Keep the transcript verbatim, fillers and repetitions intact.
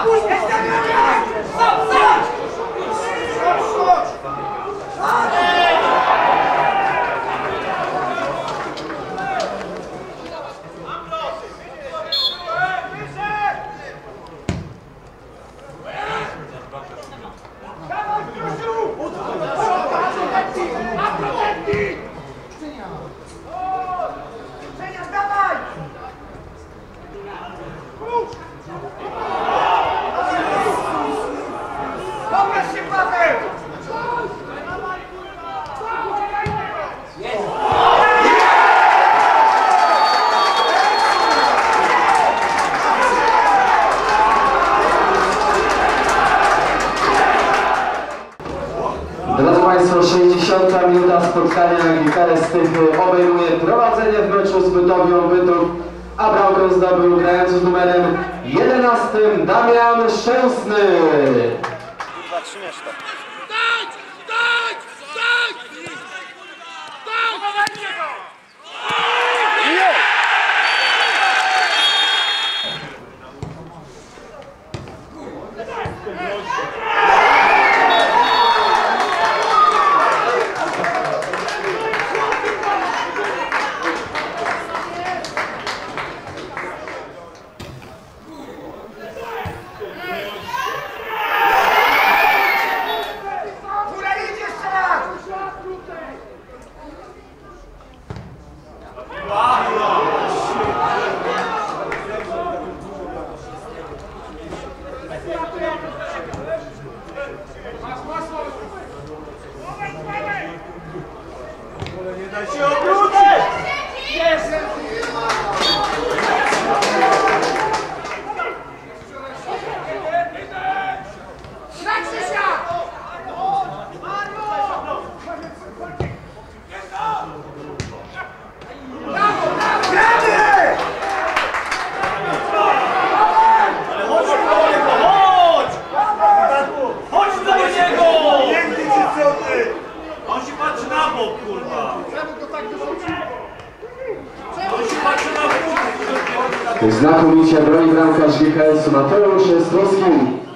Drodzy Państwo, sześćdziesiąta minuta spotkania gitarę Stychy obejmuje prowadzenie w meczu z Bytowią Bytów, a bramkę zdobył grający z numerem jedenastym Damian Szczęsny. Kurwa, trzymiesz to. Stać! Stać! Stać! Stać! Nie da się obrócić! Jest! On się patrzy na bok, kurwa! On się patrzy na bok! Znakomicie broni bramkarz G K S-u Mateusz Strowski.